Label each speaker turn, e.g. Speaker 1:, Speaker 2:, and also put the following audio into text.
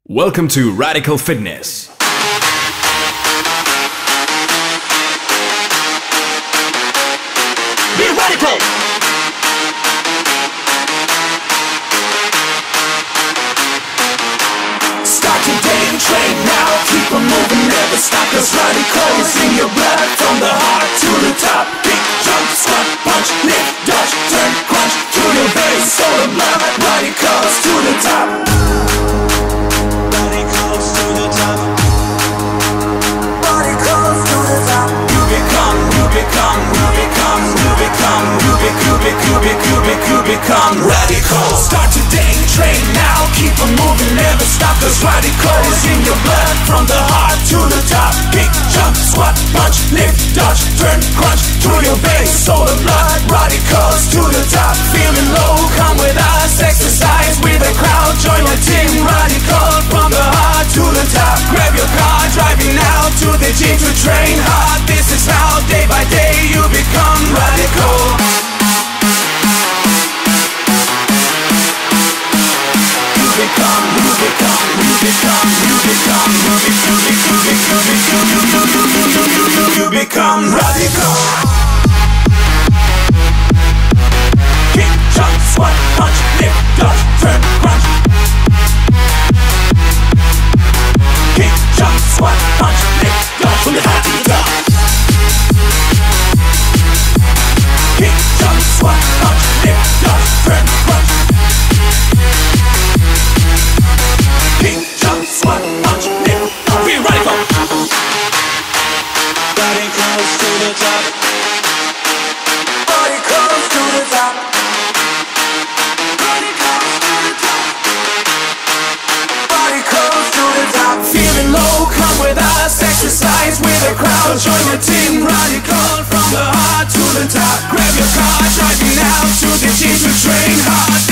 Speaker 1: Welcome to Radical Fitness.
Speaker 2: Be radical! Start today and train now. Keep on moving, never stop. Cause radical is in your blood. From the heart to the top. Big jump, squat, punch, lift, dodge, turn, crunch. To your base, soul of love. Radicals to the top. Radicals to the top. Radicals to the top. You become radical. Start today, train now. Keep on moving, never stop. Cause radical is in your blood. From the heart to the top. Big jump, squat, punch, lift, dodge, turn, crunch. To your base, soul of blood. Radicals to the top. Feeling low, come with us. Exercise with the crowd. Join the team. Radical from the heart to the top. Grab your car, driving now to the gym to train hard. This is how day by day you become radical. You become radical. Kick, jump, squat, punch, lift, dodge, turn, crunch. Kick, jump, squat, punch, lift, dodge, from the heart to the top. Kick, jump, squat, punch, lift, dodge, turn, crunch. Kick, jump, squat, punch, lift, dodge. Be radical. Radicals to the top. Radicals to the top. Radicals to the top. Radicals to the top. Feeling low, come with us. Exercise with the crowd. Join the team. Radical from the heart to the top. Grab your car, driving out to the gym to train hard.